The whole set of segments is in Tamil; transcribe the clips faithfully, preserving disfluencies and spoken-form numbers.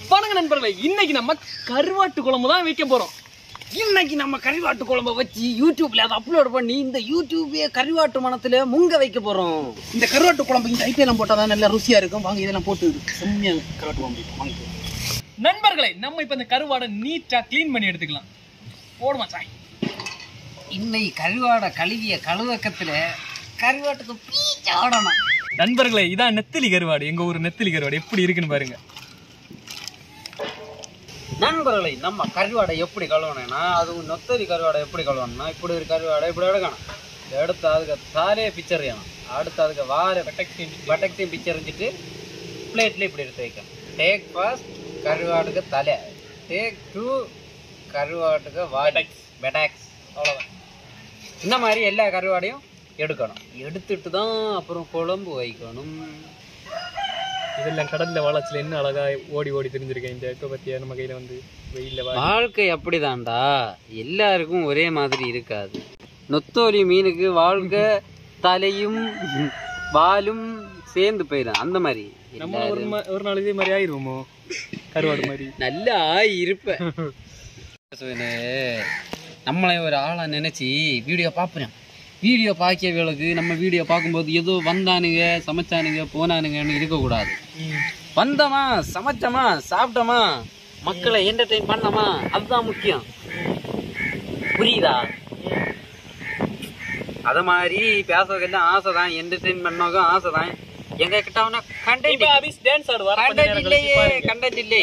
வணக்கம் நண்பர்களே, இன்னைக்கு நம்ம கருவாட்டு குழம்பு தான் வைக்க போறோம். இன்னைக்கு நம்ம கருவாட்டு குழம்பு வச்சு யூடியூப்ல அதை அப்லோட் பண்ணி இந்த யூடியூபே கருவாட்டு மனத்துல முங்க வைக்க போறோம். இந்த கருவாட்டு குழம்பு இந்த ஐட்டெல்லாம் போட்டா தான் நல்லா ருசியா இருக்கும். வாங்க இதெல்லாம் போட்டு செம்மையா கருவாட்டு குழம்பு வாங்க. நண்பர்களே, நம்ம இப்ப இந்த கருவாடை நீட்டா கிளீன் பண்ணி எடுத்துக்கலாம். போடுமா சாய். இன்னைக்கு கருவாடை கழுவிய கழுவக்கத்துல கருவாட்டுக்கு பீச்சாடணும். நண்பர்களே, இதான் நெத்திலி கருவாடு. எங்க ஊர் நெத்திலி கருவாடு எப்படி இருக்குன்னு பாருங்க. நண்பர்களை, நம்ம கருவாடை எப்படி கழுவணும்னா, அதுவும் நொத்தரி கருவாடை எப்படி கழுவணும்னா, இப்படி ஒரு கருவாடை இப்படி எடுக்கணும். எடுத்து அதுக்கு தாலையை பிச்சர் செய்யணும். அடுத்து அதுக்கு வார பட்டக்ஸையும் பட்டக்ஸையும் பிச்சர் இருந்துட்டு பிளேட்ல இப்படி எடுத்து வைக்கணும். டேக் ஃபர்ஸ்ட் கருவாட்டுக்கு தலை, டேக் டூ கருவாட்டுக்கு வாடக்ஸ் பெடாக்ஸ், அவ்வளோதான். இந்த மாதிரி எல்லா கருவாடையும் எடுக்கணும். எடுத்துட்டு தான் அப்புறம் குழம்பு வைக்கணும். இதெல்லாம் கடல்ல வாழச்சில என்ன அழகா ஓடி ஓடி தெரிஞ்சிருக்கேன். இந்த இப்ப பத்தியா நம்ம கையில வந்து வெயில்ல வாழ்க்கை அப்படிதான்டா, எல்லாருக்கும் ஒரே மாதிரி இருக்காது. நொத்தோலி மீனுக்கு வாழ்க்கை தலையும் வாலும் சேர்ந்து போயிடும். அந்த மாதிரி நம்ம ஒரு நாள் இதே மாதிரி ஆயிருவோமோ, கருவாடு மாதிரி நல்லா ஆகி இருப்பேன். நம்மளே ஒரு ஆளா நினைச்சு வீடியோ பார்ப்பேன். வீடியோ பார்க்கவங்களுக்கு நம்ம வீடியோ பார்க்கும்போது ஏதோ வந்தானுங்க சமைச்சானுங்க போனானுங்கன்னு இருக்கக்கூடாது. வந்தோமா, சமைச்சோமா, சாப்பிட்டோமா, மக்களை என்டர்டெயின் பண்ணோமா, அதுதான் முக்கியம். புரியுதா? அது மாதிரி பேசுறதுக்கெல்லாம் ஆசை தான், என்டர்டெயின் பண்ணவங்க ஆசை தான். எங்க கிட்ட கண்டென்ட் இல்லையே, கண்டென்ட் இல்லை.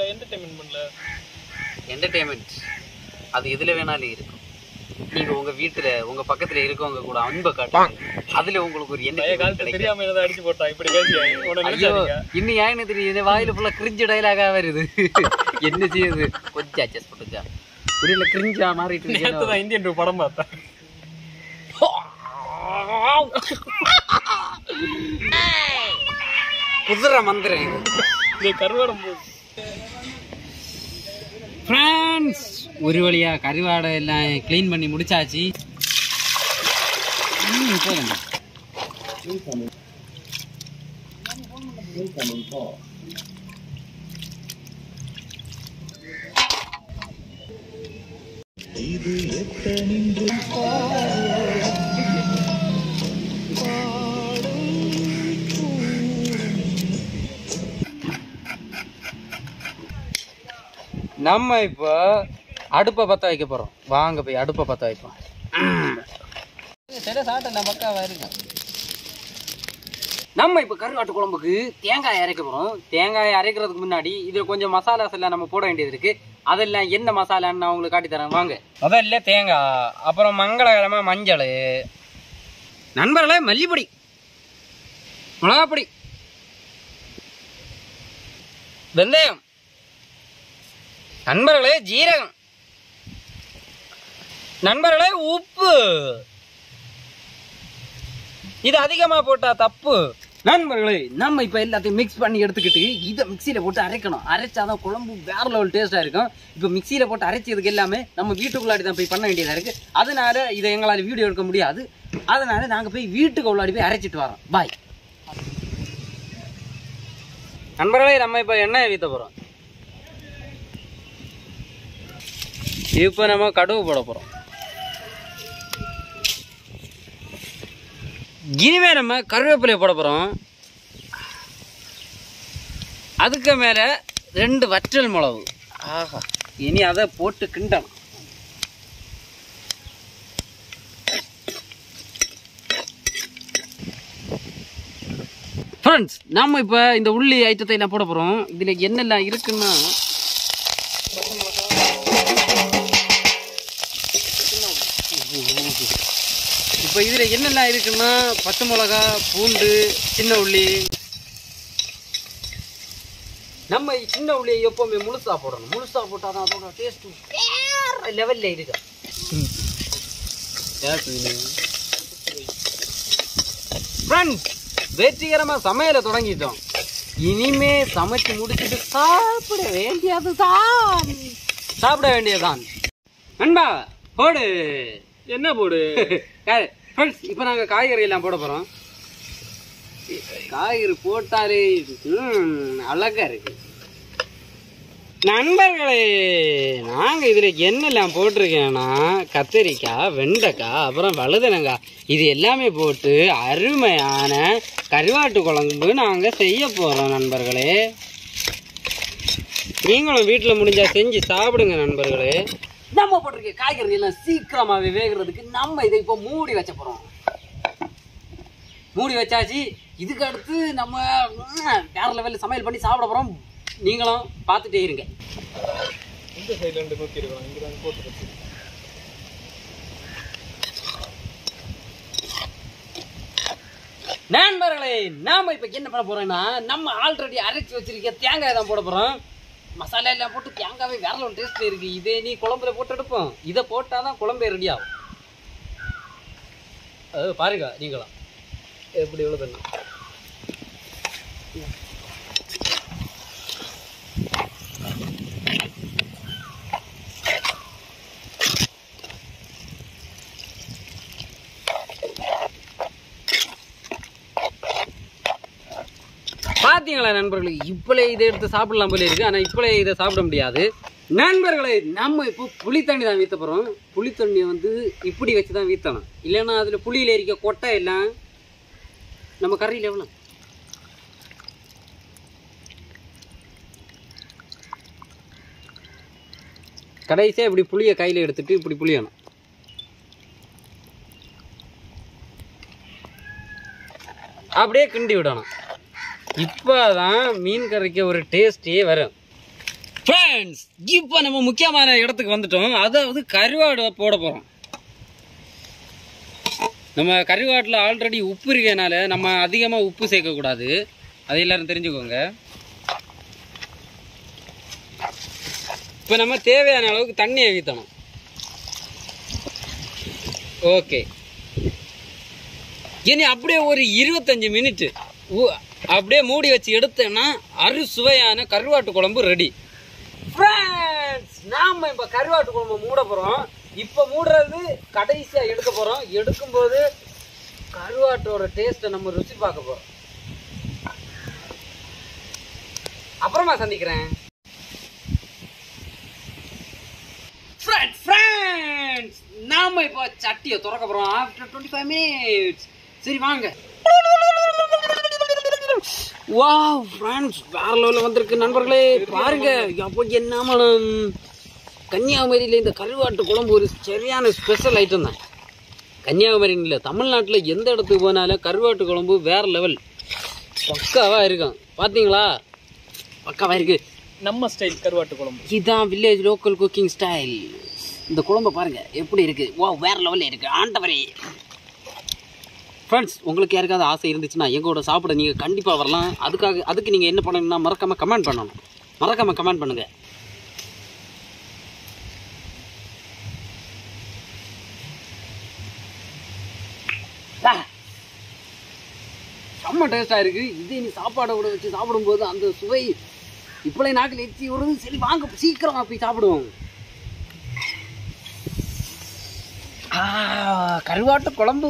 என்டர்டெயின்மெண்ட் அது எதுல வேணாலும் இருக்கும். நீங்க உங்க வீட்டுல உங்க பக்கத்துல இருக்கவங்க கூட அன்பை காட்டுங்க. அதுல உங்களுக்கு ஒரு என்ன அடிச்சு போட்டா இப்படி இன்னும் ஏன்னு தெரியுது, வாயில ஃபுல்லா கிரிஞ்சு டைலாகா வருது. என்ன செய்யுது, கொஞ்சம் அட்ஜஸ்ட் பண்ணுச்சா. புரியல, கிரிஞ்சா மாறிட்டு இருக்கு. இந்தியன் படம் பார்த்தா குதிரை மந்திரம் கருவாடம். ஃப்ரெண்ட்ஸ், ஒரு வழியா கருவாடை எல்லாம் கிளீன் பண்ணி முடிச்சாச்சு. நம்ம இப்போ அடுப்பை பற்ற வைக்க போறோம். வாங்க போய் அடுப்பை பற்ற வைப்போம். பக்காவா இருங்க. நம்ம இப்போ கருவாட்டு குழம்புக்கு தேங்காய் அரைக்க போறோம். தேங்காயை அரைக்கிறதுக்கு முன்னாடி இதுல கொஞ்சம் மசாலாஸ் எல்லாம் நம்ம போட வேண்டியது இருக்கு. அதெல்லாம் என்ன மசாலான்னு நான் உங்களுக்கு காட்டி தரேன் வாங்க. முதல்ல தேங்காய், அப்புறம் மங்களகரமா மஞ்சள், நண்பர்களே மல்லிப்பொடி, மிளகாப்பொடி, வெந்தயம், நண்பர்களே ஜீரகம், நண்பர்களே உப்பு. இது அதிகமா போட்டா தப்பு. நண்பர்களே, நம்ம இப்ப எல்லாத்தையும் மிக்ஸ் பண்ணி எடுத்துக்கிட்டு இதை மிக்சியில போட்டு அரைக்கணும். அரைச்சாதான் குழம்பு வேற லெவல் டேஸ்டா இருக்கும். இப்ப மிக்சியில போட்டு அரைச்சதுக்கு எல்லாமே நம்ம வீட்டுக்குள்ளாடி தான் போய் பண்ண வேண்டியதா இருக்கு. அதனால இதை எங்களால் வீடியோ எடுக்க முடியாது. அதனால நாங்க போய் வீட்டுக்கு உள்ளாடி போய் அரைச்சிட்டு வரோம். பாய். நண்பர்களே, நம்ம இப்ப எண்ணெய் ஊத்த போறோம். இப்போ நம்ம கடுகு போட போறோம். இனிமே நம்ம கருவேப்பிலையை போட போறோம். அதுக்கு மேல ரெண்டு வற்றல் மிளகு. ஆஹா, இனி அதை போட்டு கிண்டணும். ஃப்ரெண்ட்ஸ், நம்ம இப்ப இந்த உள்ளி ஐட்டத்தை எல்லாம் போட போறோம். இதுல என்னெல்லாம் இருக்குன்னா, இப்போ இதில் என்னெல்லாம் இருக்குன்னா, பச்சை மிளகா, பூண்டு, சின்ன உள்ளி. நம்ம சின்ன உள்ளியை எப்போவுமே முழுசா போடணும். முழுசா போட்டால் தான் அதோட டேஸ்ட்டு வேற லெவலில் இருக்கு. ஃப்ரெண்ட்ஸ், வெற்றிகரமாக சமையலை தொடங்கிட்டோம். இனிமே சமைச்சு முடிச்சுட்டு சாப்பிட வேண்டியது தான் சாப்பிட வேண்டியதுதான். நண்பா போடு. என்ன போடு? ஃப்ரெண்ட்ஸ், இப்போ நாங்கள் காய்கறி எல்லாம் போட போகிறோம். காய்கறி போட்டாலே அழகா இருக்கு. நண்பர்களே, நாங்கள் இதில் என்னெல்லாம் போட்டிருக்கேன்னா கத்திரிக்காய், வெண்டைக்காய், அப்புறம் வழுதனங்காய் இது எல்லாமே போட்டு அருமையான கருவாட்டு குழம்பு நாங்கள் செய்ய போகிறோம் நண்பர்களே. நீங்களும் வீட்டில் முடிஞ்சா செஞ்சு சாப்பிடுங்க நண்பர்களே. நம்ம போட்டிருக்க காய்கறி எல்லாம் சீக்கிரமாகவே வேகிறதுக்கு நம்ம இதை இப்போ மூடி வச்ச போகிறோம். மூடி வச்சாச்சு. இதுக்கு அடுத்து நம்ம வேற லெவலில் சமையல் பண்ணி சாப்பிட போகிறோம். நீங்களும் பார்த்துட்டே இருங்க. இந்த சைடுல இருந்து நோக்கி இருக்கலாம். இங்க தான் போட்டு வச்சு நண்பர்களே, நாம இப்ப என்ன பண்ண போறோம்னா நம்ம ஆல்ரெடி அரைச்சி வச்சிருக்க தேங்காய் தான் போட போறோம். மசாலா எல்லாம் போட்டு தேங்காவே வேற ஒரு டேஸ்ட் இருக்கு. இதே நீ குழம்புல போட்டு எடுப்போம். இதை போட்டாதான் குழம்பே ரெடி ஆகும். அது பாருங்க நீங்களும் எப்படி எவ்வளவு பார்த்தீங்களா நண்பர்களே. இப்பளே இதை எடுத்து சாப்பிடலாம் போல இருக்கு. ஆனால் இப்பளே இதை சாப்பிட முடியாது நண்பர்களே. நம்ம இப்போ புளி தண்ணி தான் வீற்ற போகிறோம். புளி தண்ணியை வந்து இப்படி வச்சு தான் வீற்றணும். இல்லைன்னா அதில் புளியில் இருக்க கொட்டை எல்லாம் நம்ம கறியில் எவ்வளோ கடைசியாக இப்படி புளியை கையில் எடுத்துட்டு இப்படி புளியணும். அப்படியே கிண்டி விடணும். இப்போதான் மீன் கறிக்க ஒரு டேஸ்டே வரும். ஃப்ரெண்ட்ஸ், இப்போ நம்ம முக்கியமான இடத்துக்கு வந்துட்டோம். அதாவது கருவாடு போட போகிறோம். நம்ம கருவாட்டில் ஆல்ரெடி உப்பு இருக்கனால நம்ம அதிகமாக உப்பு சேர்க்கக்கூடாது. அது எல்லாரும் தெரிஞ்சுக்கோங்க. இப்போ நம்ம தேவையான அளவுக்கு தண்ணியை ஊற்றணும். ஓகே, இனி அப்படியே ஒரு இருபத்தஞ்சு மினிட்டு அப்படியே மூடி வச்சு எடுத்தேன்னா அறு சுவையான கருவாட்டு குழம்பு ரெடி. ஃப்ரெண்ட்ஸ், நாம இப்போ கருவாட்டு குழம்பு மூட போகிறோம். இப்போ மூடுறது கடைசியாக எடுக்க போகிறோம். எடுக்கும்போது கருவாட்டோட டேஸ்ட்டை நம்ம ருசி பார்க்க போகிறோம். அப்புறமா சந்திக்கிறேன். ஃப்ரெண்ட்ஸ், நாம இப்போ சட்டியை திறக்க போகிறோம் ஆஃப்டர் டுவெண்ட்டி ஃபைவ் மினிட்ஸ். சரி வாங்க. வாவ் ஃப்ரெண்ட்ஸ், வேற லெவலில் வந்திருக்கு நண்பர்களே. பாருங்க அப்போ என்ன மனம். கன்னியாகுமரியில் இந்த கருவாட்டு குழம்பு ஒரு சரியான ஸ்பெஷல் ஐட்டம் தான். கன்னியாகுமரின்னு இல்லை, தமிழ்நாட்டில் எந்த இடத்துக்கு போனாலும் கருவாட்டு குழம்பு வேற லெவல் பக்காவாக இருக்கும். பார்த்தீங்களா, பக்காவாக இருக்கு. நம்ம ஸ்டைல் கருவாட்டு குழம்பு இதுதான் வில்லேஜ் லோக்கல் குக்கிங் ஸ்டைல். இந்த குழம்பை பாருங்க எப்படி இருக்கு. வா, வேற லெவலில் இருக்கு ஆண்டவரே. ஃப்ரெண்ட்ஸ், உங்களுக்கு யாருக்காவது ஆசை இருந்துச்சுன்னா எங்களோட சாப்பிட நீங்கள் கண்டிப்பாக வரலாம். அதுக்காக அதுக்கு நீங்கள் என்ன பண்ணணும்னா மறக்காமல் கமெண்ட் பண்ணணும். மறக்காமல் கமெண்ட் பண்ணுங்க. செம்ம டேஸ்டாக இருக்குது. இதே நீ சாப்பாடை கூட வச்சு சாப்பிடும்போது அந்த சுவை இப்போலே நாக்கில் எச்சி வருது. சரி வாங்க சீக்கிரமாக போய் சாப்பிடுவோம். கருவாட்டு குழம்பு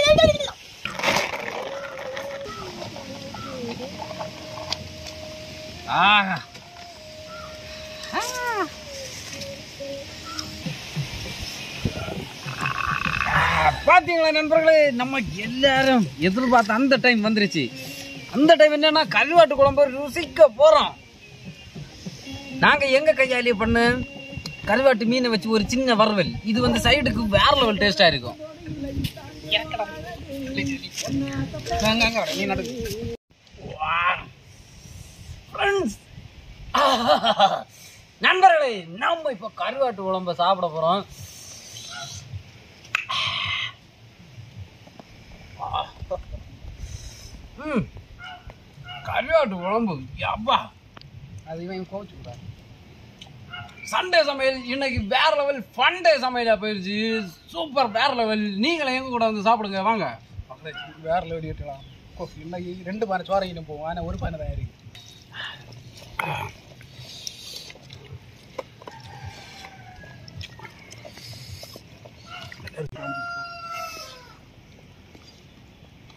பாத்தீங்களா நண்பர்களே, நம்ம எல்லாரும் எதிர்பார்த்த அந்த டைம் வந்துருச்சு. அந்த டைம் என்னன்னா கருவாட்டு குழம்பு ருசிக்க போறோம். நாங்க எங்க கையாலேயே பண்ண கருவாட்டு மீனை வச்சு ஒரு சின்ன வறுவல். இது வந்து சைடுக்கு வேற லெவல் டேஸ்டா இருக்கும். நண்பர்களே, நம்ம இப்ப கருவாட்டு குழம்பு சாப்பிட போறோம். கருவாட்டு குழம்பு அப்பா, அது இவன் கோச்சு கூடாது. சண்டே சமையல் இன்னைக்கு வேற லெவல் ஃபண்டே சமையலா போயிருச்சு. சூப்பர், வேற லெவல். நீங்களும் எங்க கூட வந்து சாப்பிடுங்க வாங்க. வேற லெவல் ஏற்றலாம். இன்னைக்கு ரெண்டு பானை சோறையிலும் போவோம். ஆனால் ஒரு பானை தான் இருக்கு.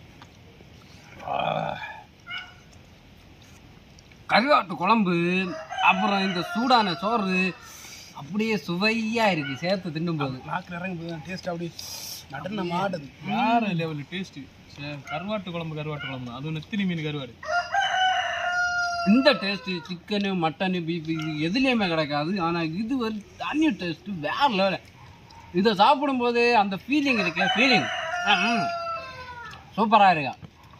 கருவாட்டு குழம்பு அப்புறம் இந்த சூடான சோறு அப்படியே சுவையா இருக்கு சேர்த்து தின்னும் போது. நாக்கில் இறங்கி போய் டேஸ்ட் அப்படி நடன மாடுது. வேற லெவல் டேஸ்ட். கருவாட்டு குழம்பு கருவாட்டு குழம்பு அதுவும் நெத்திலி மீன் கருவாடு. இந்த டேஸ்ட் சிக்கனு மட்டனு பீஃப் இது எதுலேயுமே கிடைக்காது. ஆனால் இது ஒரு தனி டேஸ்ட் வேற லெவல். இதை சாப்பிடும்போது அந்த ஃபீலிங் இருக்கு, ஃபீலிங் சூப்பராக இருக்கா.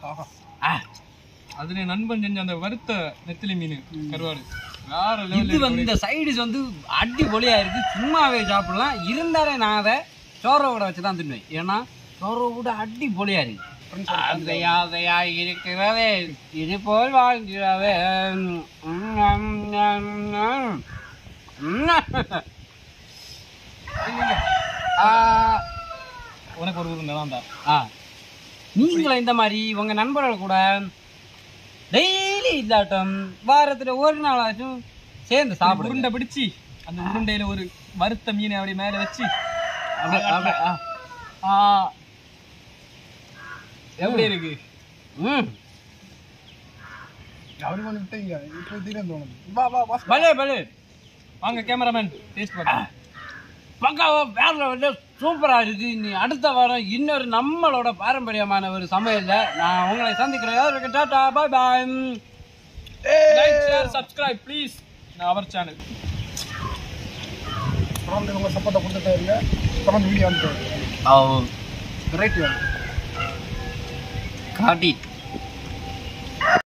அதுல நண்பன் செஞ்ச அந்த வறுத்த நெத்திலி மீன் கருவாடு வேற லெவல். இது வந்து இந்த சைடிஷ் வந்து அடிப்பொலியா இருக்கு. சும்மாவே சாப்பிடலாம். இருந்தாலே நான் அதை சோறோட வச்சு தான் தின்னுவேன். ஏன்னா சோறோட அடிப்பொலியா இருக்கு. அதையா இருக்கிறதே இது போல் வாழ்கிறவே. உனக்கு ஒரு ஊர் தான். ஆ நீங்களும் இந்த மாதிரி உங்க நண்பர்கள் கூட டெய்லி இல்லாட்டும் வாரத்துல ஒரு நாளாச்சும் சேர்ந்து சாப்பிடு. உருண்டை பிடிச்சி அந்த உருண்டையில ஒரு வறுத்த மீனை அப்படி மேல வச்சு எப்படி இருக்கு? ம் அவரு பண்ணி விட்டீங்க இப்போ தீரம் தோணுது. வா வா வா பலே பலே வாங்க கேமராமேன் டேஸ்ட் பார்க்கலாம். பக்காவா வேற வந்து சூப்பரா இருக்கு. நீ அடுத்த வாரம் இன்னொரு நம்மளோட பாரம்பரியமான ஒரு சமையல்ல நான் உங்களை சந்திக்கிறேன். Ta-ta bye bye. Like share subscribe please our channel. தொடர்ந்து உங்க சப்போர்ட்டை கொடுத்துட்டே இருங்க. தொடர்ந்து வீடியோ வந்து ஓ ரைட் காட்டி